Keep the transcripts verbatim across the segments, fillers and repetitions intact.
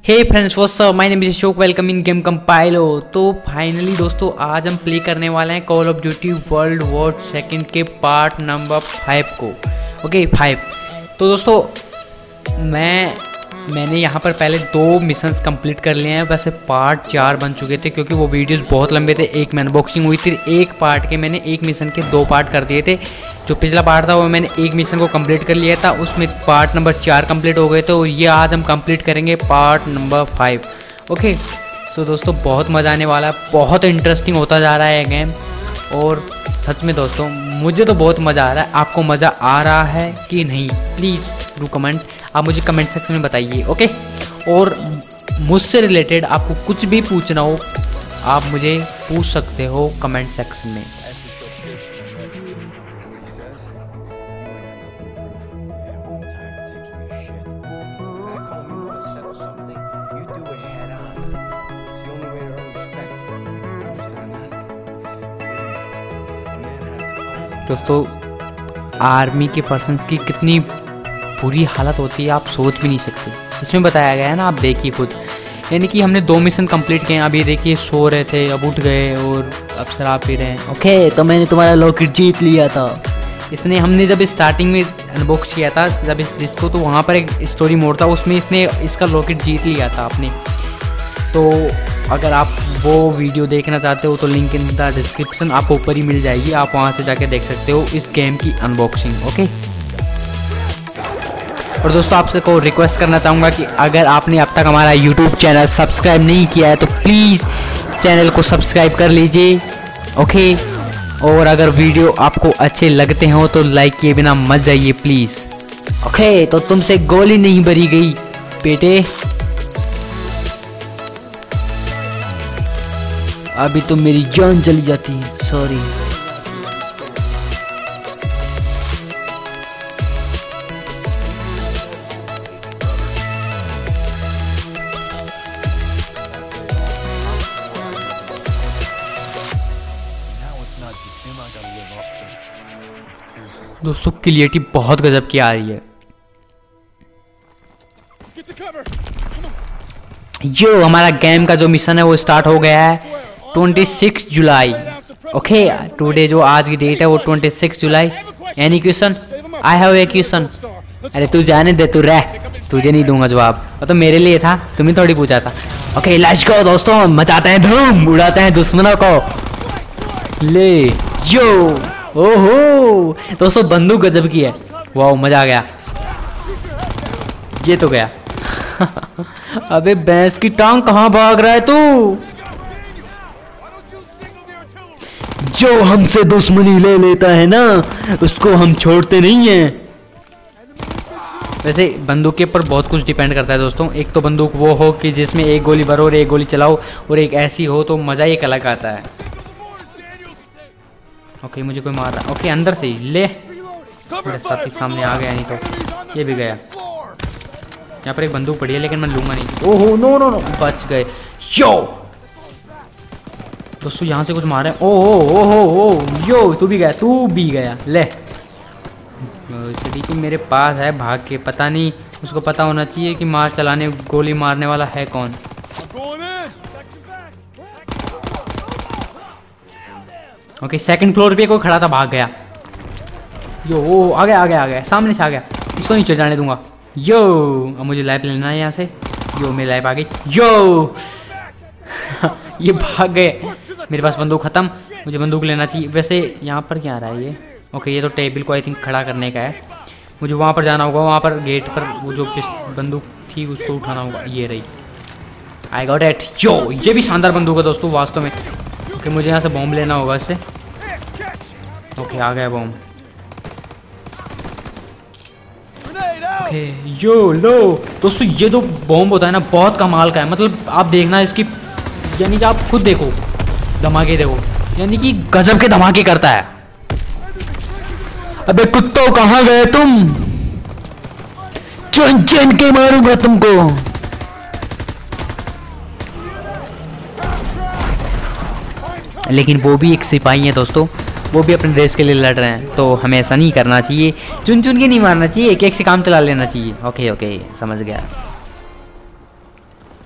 Hey friends what's up, my name is Ashok, welcome in game कंपाइलो। तो finally दोस्तों आज हम प्ले करने वाले हैं call of duty world war second के पार्ट नंबर फाइव को। Okay five. तो दोस्तों मैं मैंने यहाँ पर पहले दो मिशंस कंप्लीट कर लिए हैं, वैसे पार्ट चार बन चुके थे क्योंकि वो वीडियोस बहुत लंबे थे। एक में अनबॉक्सिंग हुई थी, एक पार्ट के मैंने एक मिशन के दो पार्ट कर दिए थे। जो पिछला पार्ट था वो मैंने एक मिशन को कंप्लीट कर लिया था, उसमें पार्ट नंबर चार कंप्लीट हो गए थे और ये आज हम कंप्लीट करेंगे part number five. Okay so दोस्तों बहुत मज़ा आने वाला है, बहुत इंटरेस्टिंग होता जा रहा है गेम। और सच में दोस्तों मुझे तो बहुत मज़ा आ रहा है। आपको मज़ा आ रहा है कि नहीं प्लीज़ डू कमेंट, आप मुझे कमेंट सेक्शन में बताइए। ओके और मुझसे रिलेटेड आपको कुछ भी पूछना हो आप मुझे पूछ सकते हो कमेंट सेक्शन में। दोस्तों आर्मी के पर्सन्स की कितनी बुरी हालत होती है आप सोच भी नहीं सकते। इसमें बताया गया है ना, आप देखिए खुद। यानी कि हमने दो मिशन कंप्लीट किए हैं, अभी देखिए सो रहे थे अब उठ गए और अब शराब पी रहे हैं। ओके तो मैंने तुम्हारा लॉकेट जीत लिया था। इसने हमने जब स्टार्टिंग में अनबॉक्स किया था जब इस डिस्क को, तो वहाँ पर एक स्टोरी मोड था, उसमें इसने इसका लॉकेट जीत लिया था अपने। तो अगर आप वो वीडियो देखना चाहते हो तो लिंक इन द डिस्क्रिप्शन आपको ऊपर ही मिल जाएगी, आप वहाँ से जाके देख सकते हो इस गेम की अनबॉक्सिंग। ओके और दोस्तों आपसे को रिक्वेस्ट करना चाहूँगा कि अगर आपने अब तक हमारा यूट्यूब चैनल सब्सक्राइब नहीं किया है तो प्लीज़ चैनल को सब्सक्राइब कर लीजिए। ओके और अगर वीडियो आपको अच्छे लगते हो तो लाइक किए बिना मत जाइए प्लीज़। ओके तो तुमसे गोली नहीं भरी गई बेटे, अभी तो मेरी जान चली जाती है, सॉरी। दोस्तों क्लियरिटी बहुत गजब की आ रही है। जो हमारा गेम का जो मिशन है वो स्टार्ट हो गया है छब्बीस जुलाई। ओके टुडे जो आज की डेट है वो छब्बीस जुलाई। Any question? I have a question. अरे तू जाने दे, तू रह, तुझे नहीं दूंगा जवाब, वो तो मेरे लिए था, तुम्हें थोड़ी पूछा था। ओके लेट्स गो दोस्तों, मचाते हैं धूम, उड़ाते हैं दुश्मनों को। ले यो ओहो दोस्तों बंदूक गजब की है, वाह मजा आ गया। ये तो गया अबे भैंस की टांग कहाँ भाग रहा है तू? जो हमसे दुश्मनी ले लेता है ना उसको हम छोड़ते नहीं हैं। वैसे बंदूक के ऊपर बहुत कुछ डिपेंड करता है दोस्तों। एक तो बंदूक वो हो कि जिसमें एक गोली भरो और एक गोली चलाओ, और एक ऐसी हो तो मज़ा ही एक अलग आता है। ओके मुझे कोई मार रहा है। ओके अंदर से ही ले, मेरे साथी सामने आ गया, नहीं तो ये भी गया। यहाँ पर एक बंदूक पड़ी है लेकिन मैं लूंगा नहीं। ओहो नो नो नो बच गए। यो दोस्तों यहाँ से कुछ मारे। ओहो ओहो ओ यो तू भी गया, तू भी गया। ले कि मेरे पास है भाग के, पता नहीं उसको पता होना चाहिए कि मार चलाने गोली मारने वाला है कौन। ओके सेकंड फ्लोर पे कोई खड़ा था, भाग गया। यो ओ आ गया आ गया आ गया, सामने से आ गया, इसको नहीं चढ़ जाने दूंगा। यो अब मुझे लाइफ लेना है यहाँ से। यो मेरी लाइफ आ गई। यो ये भाग गए, मेरे पास बंदूक ख़त्म, मुझे बंदूक लेना चाहिए। वैसे यहाँ पर क्या आ रहा है ये? ओके ये तो टेबल को आई थिंक खड़ा करने का है, मुझे वहाँ पर जाना होगा। वहाँ पर गेट पर वो जो बंदूक थी उसको उठाना होगा। ये रही, आई गॉट इट। यो ये भी शानदार बंदूक है दोस्तों वास्तव में। ओके मुझे यहाँ से बॉम्ब लेना होगा इससे। ओके आ गया बॉम्ब। ओके यो लो दोस्तों, ये जो बॉम्ब होता है ना बहुत कमाल का है, मतलब आप देखना इसकी, यानी कि आप खुद देखो धमाके देखो, यानी कि गजब के धमाके करता है। अबे कुत्तों कहाँ गए तुम? चुन चुन के मारूंगा तुमको। लेकिन वो भी एक सिपाही है दोस्तों, वो भी अपने देश के लिए लड़ रहे हैं, तो हमें ऐसा नहीं करना चाहिए, चुन चुन के नहीं मारना चाहिए, एक एक से काम चला लेना चाहिए। ओके ओके समझ गया।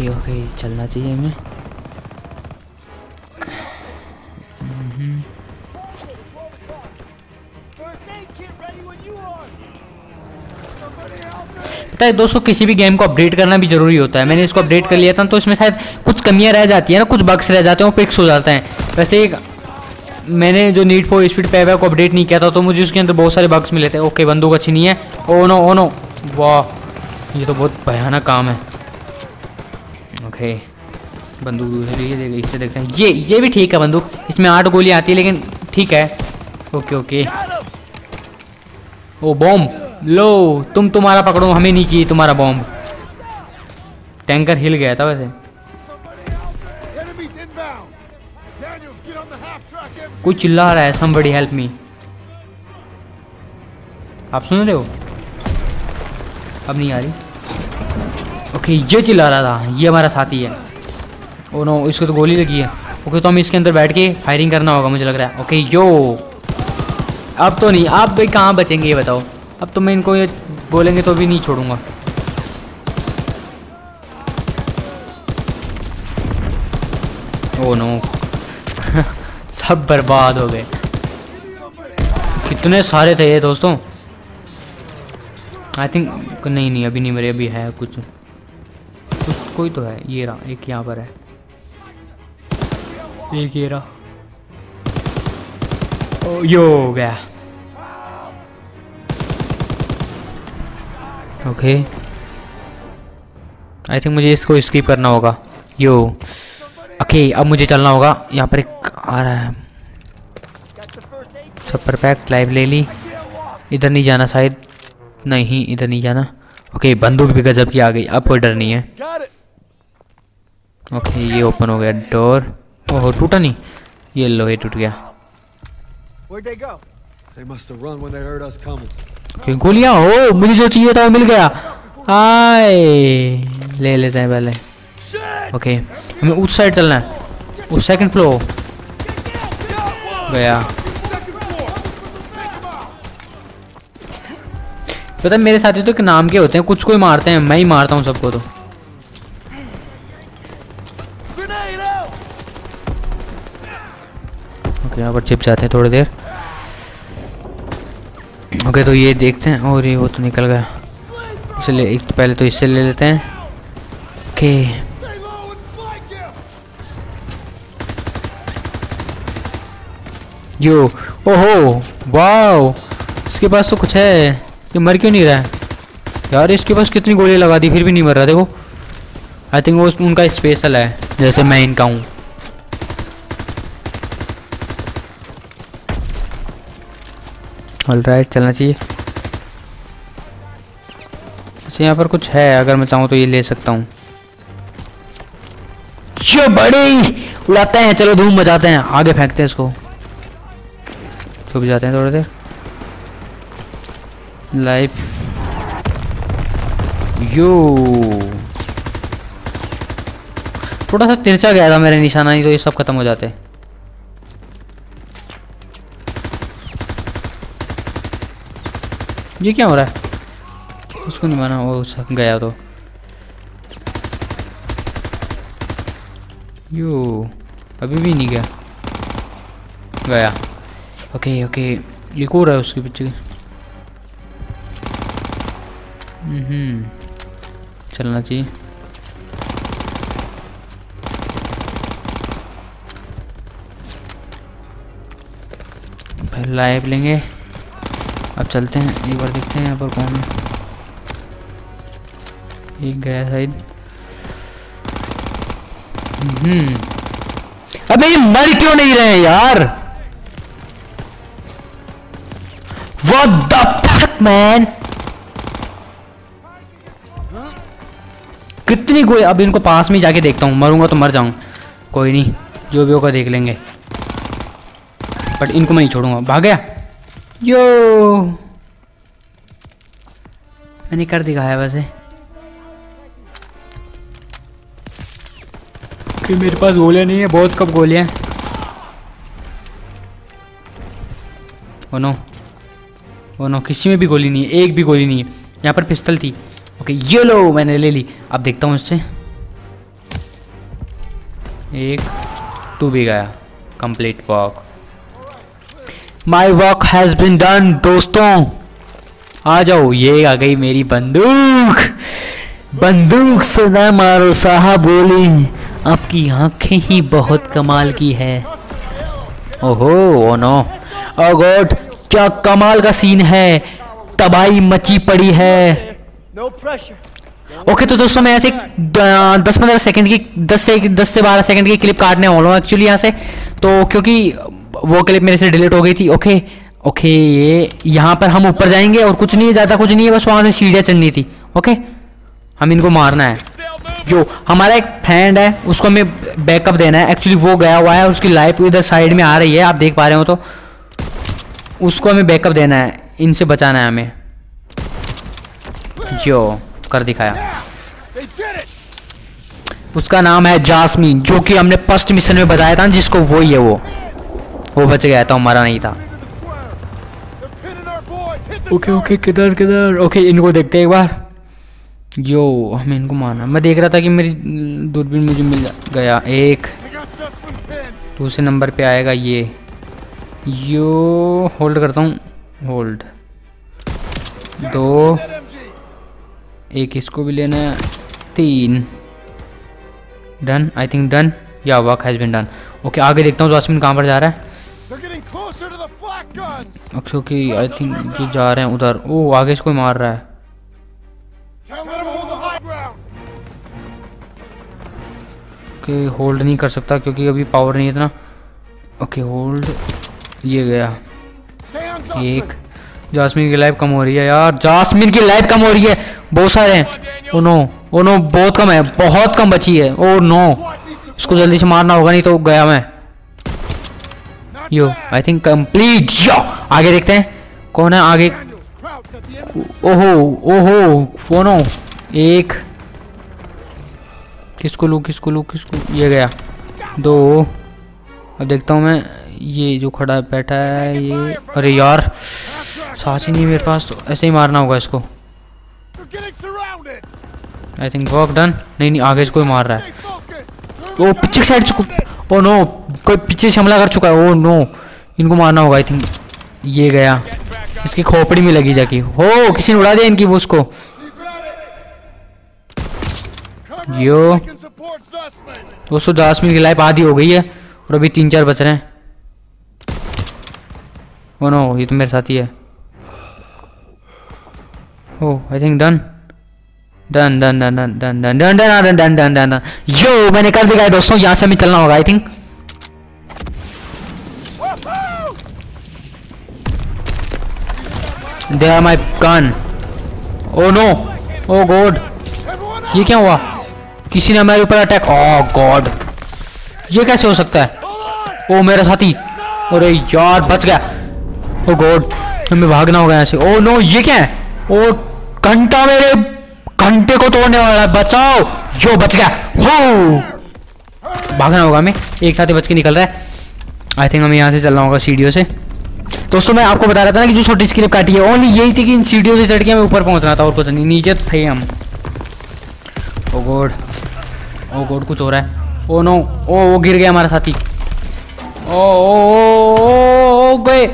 ओके ओके चलना चाहिए हमें। पता है दोस्तों, किसी भी गेम को अपडेट करना भी जरूरी होता है। मैंने इसको अपडेट कर लिया था तो इसमें शायद कुछ कमियां रह जाती है ना, कुछ बग्स रह जाते हैं, वो फिक्स हो जाते हैं। वैसे एक मैंने जो नीड फॉर स्पीड पे को अपडेट नहीं किया था तो मुझे उसके अंदर बहुत सारे बग्स मिले थे। ओके बंदूक अच्छी नहीं है। ओ नो ओ नो, वाह ये तो बहुत भयानक काम है। ओके बंदूक दूसरी है, इससे देखते हैं। ये ये भी ठीक है बंदूक, इसमें आठ गोलियां आती है लेकिन ठीक है। ओके ओके ओ बॉम्ब लो, तुम तुम्हारा पकड़ो, हमें नहीं चाहिए तुम्हारा बॉम्ब। टैंकर हिल गया था वैसे। कोई चिल्ला रहा है, somebody help me। आप सुन रहे हो? अब नहीं आ रही। ओके ये चिल्ला रहा था, ये हमारा साथी है। ओ नो इसको तो गोली लगी है। ओके तो हम इसके अंदर बैठ के फायरिंग करना होगा मुझे लग रहा है। ओके यो अब तो नहीं, आप भाई कहाँ बचेंगे ये बताओ। अब तो मैं इनको ये बोलेंगे तो भी नहीं छोड़ूंगा। ओ नो सब बर्बाद हो गए। कितने सारे थे ये दोस्तों। आई थिंक नहीं नहीं अभी नहीं मरे, अभी है कुछ कुछ कोई तो है। ये रहा एक, यहाँ पर है एक, ये रहा। ओ यो हो गया। ओके आई थिंक मुझे इसको स्किप करना होगा। यो ओके अब मुझे चलना होगा। यहाँ पर एक आ रहा है सुपर पैक, लाइव ले ली। इधर नहीं जाना शायद, नहीं इधर नहीं जाना। ओके बंदूक भी गजब की आ गई, अब कोई डर नहीं है। ओके ये ओपन हो गया डोर। ओहो टूटा नहीं, ये लो ये टूट गया। गोलियां हो, मुझे जो चाहिए था वो मिल गया। आए ले लेते हैं पहले। ओके हमें उस साइड चलना है, उस सेकंड फ्लोर गया। पता है मेरे साथी तो एक नाम के होते हैं, कुछ कोई मारते हैं, मैं ही मारता हूँ सबको। तो ओके यहाँ पर चिप जाते हैं थोड़ी देर। ओके तो ये देखते हैं, और ये वो तो निकल गया। इसे ले, एक तो पहले तो इससे ले लेते हैं। ओके यो ओहो वाओ, इसके पास तो कुछ है। ये मर क्यों नहीं रहा है यार? इसके पास कितनी गोलियां लगा दी फिर भी नहीं मर रहा। देखो आई थिंक वो उनका स्पेशल है, जैसे मैं इनका हूँ। ऑलराइट चलना चाहिए। अच्छा यहाँ पर कुछ है, अगर मैं चाहूँ तो ये ले सकता हूँ। ये बड़ी उड़ाते हैं, चलो धूम मचाते हैं, आगे फेंकते हैं इसको। छुप जाते हैं थोड़ी देर। लाइफ यो थोड़ा सा तिरछा गया था मेरे निशाना, नहीं तो ये सब खत्म हो जाते। ये क्या हो रहा है? उसको नहीं माना, वो सब गया तो यो अभी भी नहीं गया गया। ओके ओके ये को रहा है उसके पीछे। हम्म चलना चाहिए। फिर लाइव लेंगे। अब चलते हैं, एक बार देखते हैं यहाँ पर कौन है। एक गया शायद। हम्म अबे ये मर क्यों नहीं रहे यार? What the fuck man? कितनी गोली। अब इनको पास में जाके देखता हूँ, मरूंगा तो मर जाऊं, कोई नहीं, जो भी होगा देख लेंगे। बट इनको मैं नहीं छोड़ूंगा। भाग गया यो, मैंने कर दिखाया वैसे कि मेरे पास गोलियां नहीं है, बहुत कम गोलियां। ओ नो ओ नो किसी में भी गोली नहीं है, एक भी गोली नहीं है। यहाँ पर पिस्टल थी। ओके ये लो मैंने ले ली। अब देखता हूँ इससे एक तू भी गया। Complete walk. My walk has been done. दोस्तों आ जाओ, ये आ गई मेरी बंदूक। बंदूक से ना मारो साहब गोली, आपकी आंखें ही बहुत कमाल की है। ओहो ओ नो ओ गॉड, क्या कमाल का सीन है, तबाही मची पड़ी है। ओके okay, तो दोस्तों मैं ऐसे दस पंद्रह सेकंड की दस से दस से बारह सेकंड की क्लिप काटने वाला हूँ एक्चुअली यहाँ से, तो क्योंकि वो क्लिप मेरे से डिलीट हो गई थी। ओके ओके ये यहाँ पर हम ऊपर जाएंगे और कुछ नहीं है, ज़्यादा कुछ नहीं है, बस वहाँ से सीढ़ियाँ चढ़नी थी। ओके हम इनको मारना है। जो हमारा एक फ्रेंड है उसको हमें बैकअप देना है। एक्चुअली वो गया हुआ है, उसकी लाइफ इधर साइड में आ रही है, आप देख पा रहे हो, तो उसको हमें बैकअप देना है, इनसे बचाना है हमें। जो कर दिखाया, उसका नाम है जास्मिन, जो कि हमने फर्स्ट मिशन में बताया था जिसको, वो ही है। वो वो बच गया था, हमारा नहीं था। ओके ओके किधर किधर ओके इनको देखते हैं एक बार। जो हमें इनको मारना, मैं देख रहा था कि मेरी दूरबीन मुझे मिल गया। एक दूसरे नंबर पे आएगा ये। यो होल्ड करता हूँ, होल्ड। दो, एक इसको भी लेना है। तीन, डन आई थिंक डन, या work has been done. Okay आगे देखता हूँ जास्मिन कहाँ पर जा रहा है। ओके ओके आई थिंक ये जा रहे हैं उधर। ओ आगे इसको मार रहा है। ओके होल्ड नहीं कर सकता क्योंकि अभी पावर नहीं है इतना। ओके होल्ड, ये गया। एक, जास्मिन की लाइफ कम हो रही है यार, जास्मिन की लाइफ कम हो रही है, बहुत सारे हैं। ओ नो ओ नो बहुत कम है, बहुत कम बची है। ओ नो इसको जल्दी से मारना होगा, नहीं तो गया मैं। यो आई थिंक कंप्लीट। यो आगे देखते हैं कौन है आगे। ओहो ओहो फोनो, एक, किसको लूँ किसको लूँ किसको, ये गया। दो, अब देखता हूँ मैं, ये जो खड़ा बैठा है ये, अरे यार सांस ही नहीं मेरे पास, तो ऐसे ही मारना होगा इसको। I think work done. नहीं नहीं आगे इसको ही मार रहा है। ओ पीछे की साइड से, ओ नो कोई पीछे से हमला कर चुका है। ओ नो इनको मारना होगा आई थिंक। ये गया, इसकी खोपड़ी में लगी जाके। हो किसी ने उड़ा दिया इनकी वो उसको। यो दोस्तों जास्मिन की लाइफ आधी हो गई है और अभी तीन चार बच रहे हैं। ओ नो ये तो मेरे साथ ही है। Oh I think done done done done done done done done done done done done done. Yo मैंने कर दिया दोस्तों, यहाँ से हमें चलना होगा I think. They are my gun. Oh no oh god, ये क्या हुआ, किसी ने हमारे ऊपर अटैक। ओह गॉड ये कैसे हो सकता है। ओ मेरा साथी, अरे यार बच गया। ओ गॉड हमें भागना होगा यहाँ से। ओ नो ये क्या है, ओ घंटा मेरे घंटे को तोड़ने वाला है, बचाओ। जो बच गया, हो भागना होगा हमें, एक साथ ही बच के निकल रहा है। आई थिंक हमें यहाँ से चलना होगा सीढ़ियों से। दोस्तों मैं आपको बता रहा था ना कि जो छोटी स्क्रिप्ट काटी है ओनली यही थी कि इन सीढ़ियों से चढ़ के हमें ऊपर पहुंचना था और कुछ नहीं, नीचे तो थे हम। ओ गॉड ओ गॉड कुछ हो रहा है। ओ नो ओ वो गिर गया हमारा साथी। ओ ओ गए।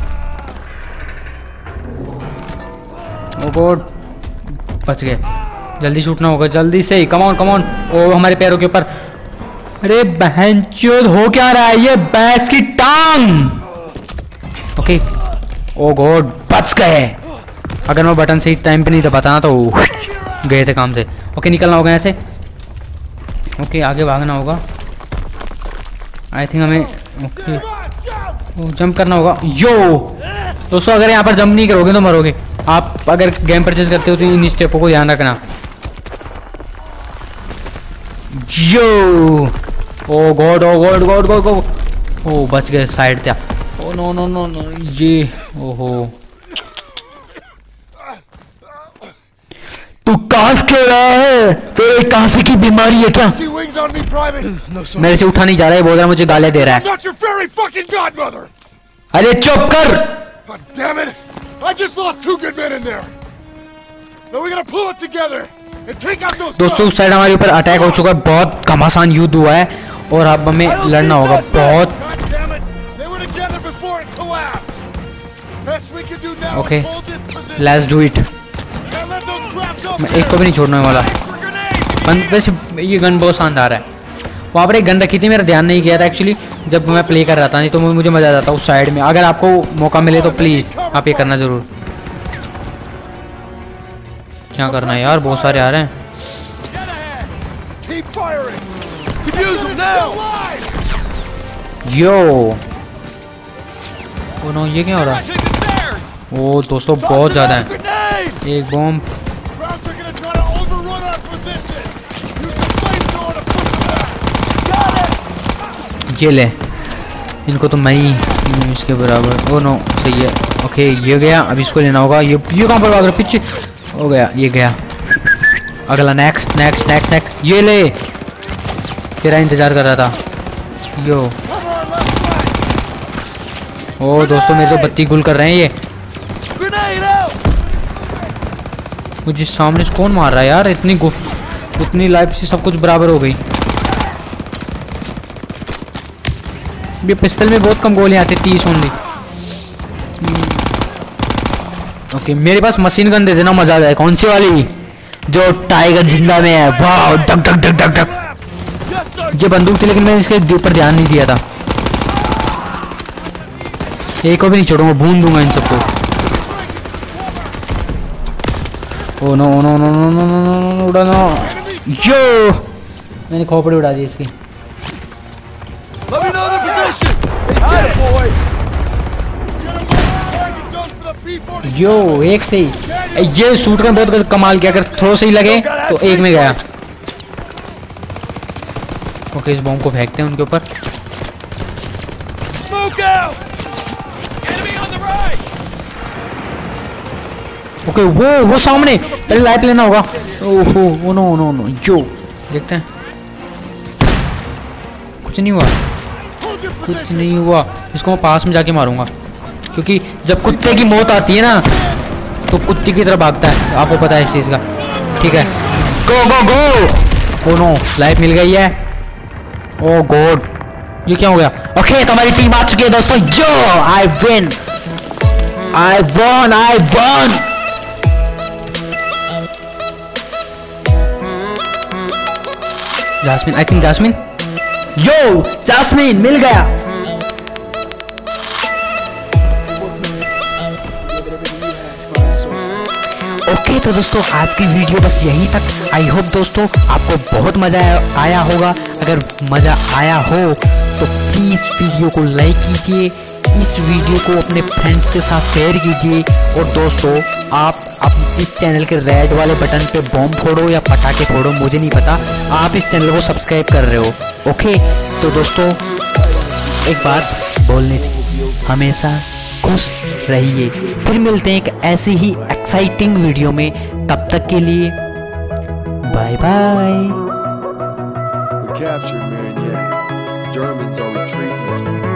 ओ गॉड बच गए, जल्दी छूटना होगा जल्दी से, कम ऑन कम ऑन। ओ हमारे पैरों के ऊपर, अरे बहनचोद हो क्या रहा है, ये भैंस की टांग। ओके ओ गॉड बच गए, अगर मैं बटन से टाइम पे नहीं दबाता ना तो गए थे काम से। ओके निकलना होगा यहाँ से। ओके आगे भागना होगा आई थिंक हमें। ओके ओ जंप करना होगा। यो दोस्तों अगर यहाँ पर जंप नहीं करोगे तो मरोगे। आप अगर गेम परचेज करते हो तो इन स्टेपों को ध्यान रखना। Yo oh god oh god god god god oh बच गए साइड था। Oh no no no no ये ओहो तू काफ क्यों रहा है, तेरे काफी की बीमारी है क्या। मेरे से उठा नहीं जा रहा है, बोल रहा है मुझे गालियां दे रहा है। अरे चुप कर। दोस्तों उस साइड हमारे ऊपर अटैक हो चुका है, बहुत घमासान युद्ध हुआ है और अब हमें लड़ना होगा बहुत। Okay let's do it. मैं एक को भी नहीं छोड़ने वाला। वैसे ये गन बहुत शानदार है। वहाँ पर एक गन रखी थी, मेरा ध्यान नहीं किया था एक्चुअली जब मैं प्ले कर रहा था, नहीं तो मुझे मज़ा आ जाता उस साइड में। अगर आपको मौका मिले तो प्लीज़ आप ये करना ज़रूर। क्या करना है यार, बहुत सारे आ रहे हैं। यो ओ नो, ये क्या हो रहा है? ओ दोस्तों बहुत ज़्यादा है। एक बॉम्ब, ये ले, इनको तो मैं ही इसके बराबर। ओ नो सही है। ओके ये गया, अब इसको लेना होगा। ये ये कहाँ पर भाग रहा, पीछे हो गया, ये गया। अगला नेक्स्ट नेक्स्ट नेक्स्ट नेक्स्ट। ये ले, तेरा इंतजार कर रहा था। यो ओ दोस्तों मेरे तो बत्ती गुल कर रहे हैं ये। मुझे सामने से कौन मार रहा है यार? इतनी इतनी लाइफ से सब कुछ बराबर हो गई। ये पिस्टल में बहुत कम गोलियां आती, तीस ओनली। ओके मेरे पास मशीन गन दे देना, मजा आ जाए। कौन सी वाली? जो टाइगर जिंदा में है। वाह duck duck duck duck duck. ये बंदूक थी लेकिन मैंने इसके ऊपर ध्यान नहीं दिया था। एक को भी नहीं छोड़ूंगा, भून दूंगा इन सबको। Oh no no no no no no no उड़ा नो। यो मैंने खोपड़ी उड़ा दी इसकी। यो एक से ही ये शूट का बहुत कमाल किया। अगर थ्रो सही लगे तो एक में गया। ओके इस बॉम्ब को फेंकते हैं उनके ऊपर। ओके वो वो सामने, पहले लाइट लेना होगा। ओहो ओ नो नो नो। जो देखते हैं, कुछ नहीं हुआ, कुछ नहीं हुआ। इसको मैं पास में जाके मारूंगा, क्योंकि जब कुत्ते की मौत आती है ना तो कुत्ते की तरह भागता है, आपको पता है इस चीज़ का। ठीक है गो गो गो। ओ नो लाइफ मिल गई है। ओ गॉड ये क्या हो गया? ओके तो हमारी टीम आ चुकी है दोस्तों। जो I win, I won, I won. Jasmine, I think Jasmine. Yo Jasmine मिल गया। ओके तो दोस्तों आज की वीडियो बस यहीं तक। आई होप दोस्तों आपको बहुत मजा आया होगा। अगर मजा आया हो तो प्लीज वीडियो को लाइक कीजिए, इस वीडियो को अपने फ्रेंड्स के साथ शेयर कीजिए। और दोस्तों आप अब इस चैनल के रेड वाले बटन पे बॉम्ब फोड़ो या पटाखे फोड़ो, मुझे नहीं पता, आप इस चैनल को सब्सक्राइब कर रहे हो। ओके तो दोस्तों एक बात बोलनी थी, हमेशा खुश रहिए। फिर मिलते हैं एक ऐसी ही एक्साइटिंग वीडियो में, तब तक के लिए बाय बाय।